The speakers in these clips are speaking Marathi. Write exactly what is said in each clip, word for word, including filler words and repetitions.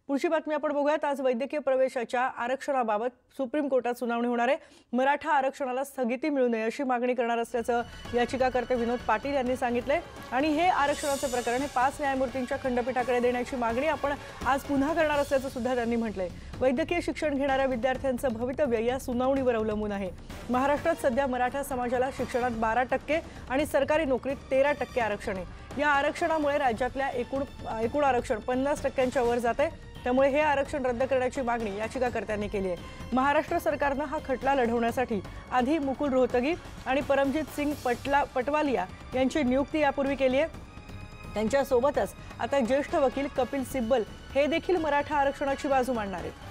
पुढची बातमी आपण बघूयात। आज वैद्यकीय प्रवेशाच्या आरक्षणाबाबत सुप्रीम कोर्टात सुनावणी होणार आहे। मराठा आरक्षणाला स्थगिती मिळू नये अशी मागणी करणार असल्याचं याचिकाकर्ते विनोद पाटील यांनी सांगितले आणि हे आरक्षणाचे प्रकरण हे पाच न्यायमूर्तींच्या खंडपीठाकडे देण्याची मागणी आपण आज पुन्हा करणार असल्याचं सुद्धा त्यांनी म्हटलंय। वैद्यकीय शिक्षण घेणाऱ्या विद्यार्थ्यांचं भवितव्य या सुनावणीवर अवलंबून आहे। महाराष्ट्रात सध्या मराठा समाजाला शिक्षणात बारा टक्के आणि सरकारी नोकरीत तेरा टक्के आरक्षण आहे। या आरक्षणामुळे राज्यातल्या एकूण एकूण आरक्षण पन्नास टक्क्यांच्या वर जाते। त्यामुळे हे आरक्षण रद्द करण्याची मागणी याचिकाकर्त्यांनी केली आहे। महाराष्ट्र सरकारने हा खटला लढवण्यासाठी आधी मुकुल रोहतगी आणि परमजीत सिंग पटला पटवालिया यांची नियुक्ती यापूर्वी केली आहे। त्यांच्या सोबतच आता ज्येष्ठ वकील कपिल सिब्बल हे देखील मराठा आरक्षणाची बाजू मांडणार आहेत।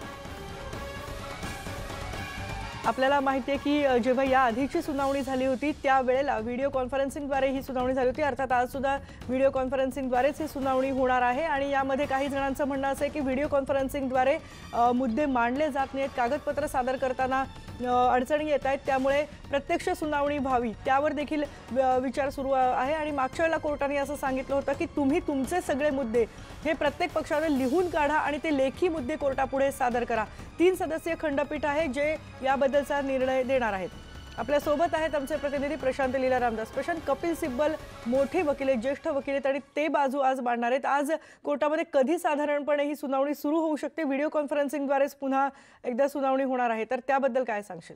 आपल्याला माहिती आहे की जेव्हा या आधीची सुनावणी झाली होती त्यावेळेला व्हिडिओ कॉन्फरन्सिंगद्वारे ही सुनावणी झाली होती। अर्थात आज सुद्धा व्हिडिओ कॉन्फरन्सिंगद्वारेच ही सुनावणी होणार आहे आणि यामध्ये काही जणांचं म्हणणं असं आहे की व्हिडिओ कॉन्फरन्सिंगद्वारे मुद्दे मांडले जात नाहीत, कागदपत्र सादर करताना अडचणी येत आहेत, त्यामुळे प्रत्यक्ष सुनावणी व्हावी त्यावर देखील विचार सुरू आहे। आणि मागच्या वेळेला कोर्टाने असं सांगितलं होतं की तुम्ही तुमचे सगळे मुद्दे हे प्रत्येक पक्षाने लिहून काढा आणि ते लेखी मुद्दे कोर्टापुढे सादर करा। तीन सदस्यीय खंडपीठ आहे जे याबद्दलचा निर्णय देणार आहेत। आपल्या सोबत आहेत आमचे प्रतिनिधी प्रशांत लीला रामदास। प्रशांत, कपिल सिब्बल मोठे वकील आहेत, ज्येष्ठ वकील आहेत आणि ते बाजू आज मांडणार आहेत। आज कोर्टामध्ये कधी साधारणपणे ही सुनावणी सुरू होऊ शकते? व्हिडिओ कॉन्फरन्सिंगद्वारेच पुन्हा एकदा सुनावणी होणार आहे, तर त्याबद्दल काय सांगशील?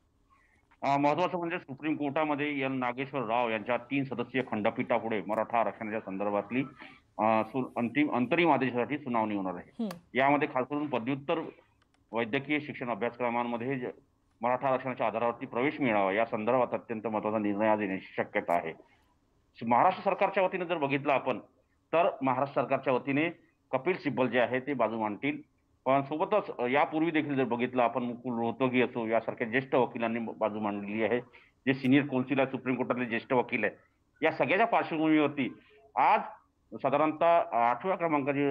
महत्वाचं म्हणजे सुप्रीम कोर्टामध्ये एल नागेश्वर राव यांच्या तीन सदस्यीय खंडपीठापुढे मराठा आरक्षणाच्या संदर्भातली अंतिम अंतरिम आदेशासाठी सुनावणी होणार आहे। यामध्ये खास करून पदव्युत्तर वैद्यकीय शिक्षण अभ्यासक्रमांमध्ये मराठा आरक्षणाच्या आधारावरती प्रवेश मिळावा या संदर्भात अत्यंत महत्त्वाचा निर्णय आज येण्याची शक्यता आहे। महाराष्ट्र सरकारच्या वतीने जर बघितलं आपण तर महाराष्ट्र सरकारच्या वतीने कपिल सिब्बल जे आहे ते बाजू मांडतील, पण सोबतच यापूर्वी देखील जर बघितलं आपण मुकुल रोहतगी असो यासारख्या ज्येष्ठ वकिलांनी बाजू मांडलेली आहे, जे सिनियर कौन्सिल आहे सुप्रीम कोर्टातले ज्येष्ठ वकील आहे। या सगळ्याच्या पार्श्वभूमीवरती आज साधारणतः आठव्या क्रमांकाची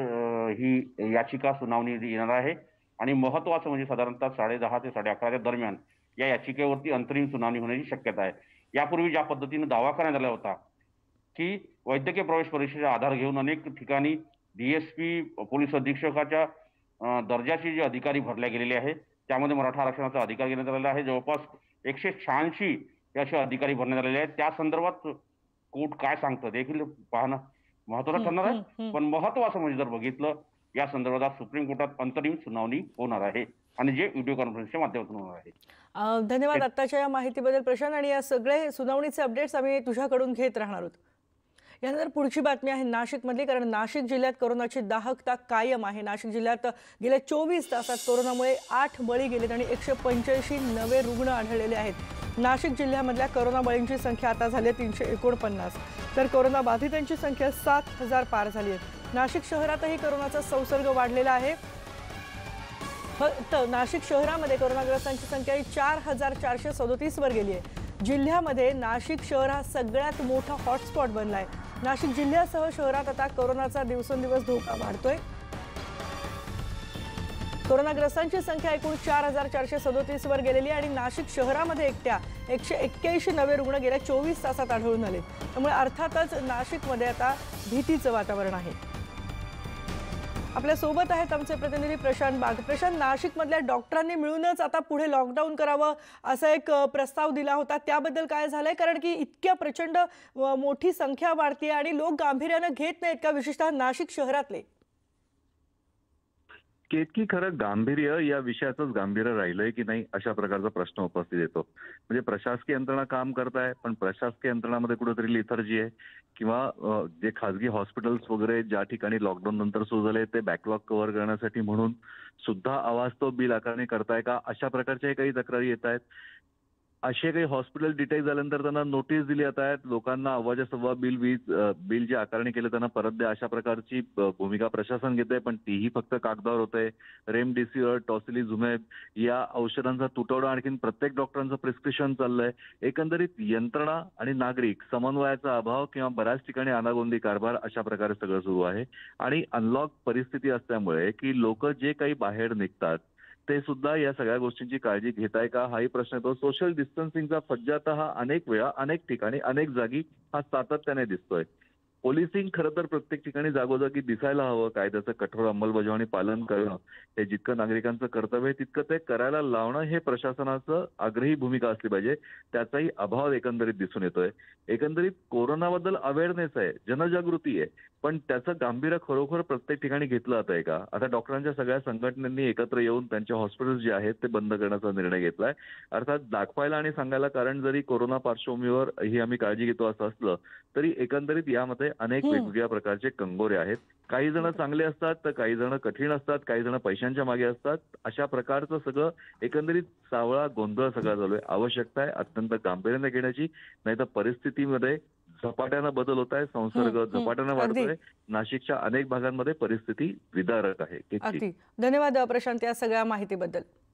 ही याचिका सुनावणी येणार आहे आणि महत्वाचं म्हणजे साधारणतः साडे दहा ते साडे अकराच्या दरम्यान या याचिकेवरती अंतरिम सुनावणी होण्याची शक्यता आहे। यापूर्वी ज्या पद्धतीने दावा करण्यात आला होता की वैद्यकीय प्रवेश परीक्षेचा आधार घेऊन अनेक ठिकाणी डीएसपी पोलीस अधीक्षकाच्या दर्जाचे जे अधिकारी भरले गेलेले आहेत त्यामध्ये मराठा आरक्षणाचा अधिकार घेण्यात आलेला आहे। जवळपास एकशे शहाऐंशी असे अधिकारी भरण्यात आलेले आहेत। त्या संदर्भात कोर्ट काय सांगतं देखील पाहणं महत्त्वाचं ठरणार आहे। पण महत्वाचं म्हणजे जर बघितलं या संदर्भात सुप्रीम कोर्टात अंतरिम सुनावणी होणार आहे आणि जे व्हिडिओ कॉन्फरन्सच्या माध्यमातून होणार आहे। धन्यवाद आत्ताच्या या माहितीबद्दल प्रशांत, आणि या सगळे सुनावणीचे अपडेट्स आम्ही तुझ्याकडून घेत राहणार आहोत। यानंतर पुढची बातमी आहे नाशिकमधली, कारण नाशिक जिल्ह्यात कोरोनाची दाहकता कायम आहे। नाशिक जिल्ह्यात गेल्या चोवीस तासात कोरोनामुळे आठ बळी गेलेत आणि एकशे पंच्याऐंशी नवे रुग्ण आढळलेले आहेत। नाशिक जिल्ह्यामधल्या कोरोना बळींची संख्या आता झाली आहे तीनशे एकोणपन्नास, तर कोरोना बाधितांची संख्या सात हजार पार झाली आहे। नाशिक शहरातही कोरोनाचा संसर्ग वाढलेला आहे। फक्त नाशिक शहरामध्ये कोरोनाग्रस्तांची संख्या ही चार हजार चारशे सदोतीस वर गेली आहे। जिल्ह्यामध्ये नाशिक शहर हा सगळ्यात मोठा हॉटस्पॉट बनला आहे। नाशिक जिल्ह्यासह शहरात आता कोरोनाचा दिवसेंदिवस धोका वाढतोय। कोरोनाग्रस्तांची संख्या एकूण चार हजार चारशे सदोतीस वर गेलेली आहे आणि नाशिक शहरामध्ये एकट्या एकशे एक्क्याऐंशी नवे रुग्ण गेल्या चोवीस तासात आढळून आले। त्यामुळे अर्थातच नाशिकमध्ये आता भीतीचं वातावरण आहे। आपल्या सोबत आहेत आमचे प्रतिनिधी प्रशांत बाग। प्रशांत, नाशिकमधल्या डॉक्टरांनी मिळूनच आता पुढे लॉकडाऊन करावं असा एक प्रस्ताव दिला होता, त्याबद्दल काय झालंय? कारण की इतक्या प्रचंड मोठी संख्या वाढते आणि लोक गांभीर्यानं घेत नाहीत का, विशेषतः नाशिक शहरातले? केतकी खरं गांभीर्य या विषयाचंच गांभीर्य राहिलंय की नाही अशा प्रकारचा प्रश्न उपस्थित येतो। म्हणजे प्रशासकीय यंत्रणा काम करत आहे, पण प्रशासकीय यंत्रणामध्ये कुठेतरी लिथर्जी आहे किंवा जे खासगी हॉस्पिटल्स वगैरे ज्या ठिकाणी लॉकडाऊन नंतर सुरू झाले ते बॅकलॉग कव्हर करण्यासाठी म्हणून सुद्धा अवास्तव बिल आकारणी करताय का, अशा प्रकारच्या काही तक्रारी येत आहेत। असे काही हॉस्पिटल डिटेक्ट झाल्यानंतर त्यांना नोटीस दिली जात आहेत, लोकांना अव्वाच्या सव्वा बिल वीज बिल जे आकारणी केलं त्यांना परत द्या अशा प्रकारची भूमिका प्रशासन घेत आहे, पण तीही फक्त कागदावर होते। रेमडेसिविर, टॉसिलिझुमॅब या औषधांचा तुटवडा आणखीन प्रत्येक डॉक्टरांचं प्रिस्क्रिप्शन चाललंय। एकंदरीत यंत्रणा आणि नागरिक समन्वयाचा अभाव किंवा बऱ्याच ठिकाणी अनागोंदी कारभार अशा प्रकारे सगळं सुरू आहे। आणि अनलॉक परिस्थिती असल्यामुळे की लोक जे काही बाहेर निघतात ते सुद्धा या सगळ्या गोष्टींची काळजी घेताय का हाही प्रश्न येतो। सोशल डिस्टन्सिंगचा फज्जाता हा अनेक वेळा अनेक ठिकाणी अनेक जागी हा सातत्याने दिसतोय। पोलिसिंग खरं तर प्रत्येक ठिकाणी जागोजागी दिसायला हवं. कायद्याचं कठोर अंमलबजावणी पालन करणं हे जितकं नागरिकांचं कर्तव्य आहे तितकं ते करायला लावणं हे प्रशासनाचं आग्रही भूमिका असली पाहिजे. त्याचाही अभाव एकंदरीत दिसून येतोय. एकंदरीत कोरोनाबद्दल अवेअरनेस आहे, जनजागृती आहे, पण त्याचं गांभीर्य खरोखर प्रत्येक ठिकाणी घेतलं जात आहे का? आता डॉक्टरांच्या सगळ्या संघटनांनी एकत्र येऊन त्यांच्या हॉस्पिटल्स जे आहेत ते बंद करण्याचा निर्णय घेतलाय. अर्थात दाखवायला आणि सांगायला कारण जरी कोरोना पार्श्वभूमीवर ही आम्ही काळजी घेतो असं असलं तरी एकंदरीत यामध्ये अनेक वेगवेगळ्या प्रकारचे कंगोरे आहेत. काही जण चांगले असतात तर काही जण कठीण असतात, काही जण पैशांच्या मागे असतात. अशा प्रकारचं सगळं एकंदरीत सावळा गोंधळ सगळा चालू आहे. आवश्यकता आहे अत्यंत गांभीर्याने घेण्याची, नाही तर परिस्थितीमध्ये झपाट्यानं बदल होत आहे, संसर्ग झपाट्यानं वाढतोय. नाशिकच्या अनेक भागांमध्ये परिस्थिती विदारक आहे. अगदी धन्यवाद प्रशांत या सगळ्या माहितीबद्दल.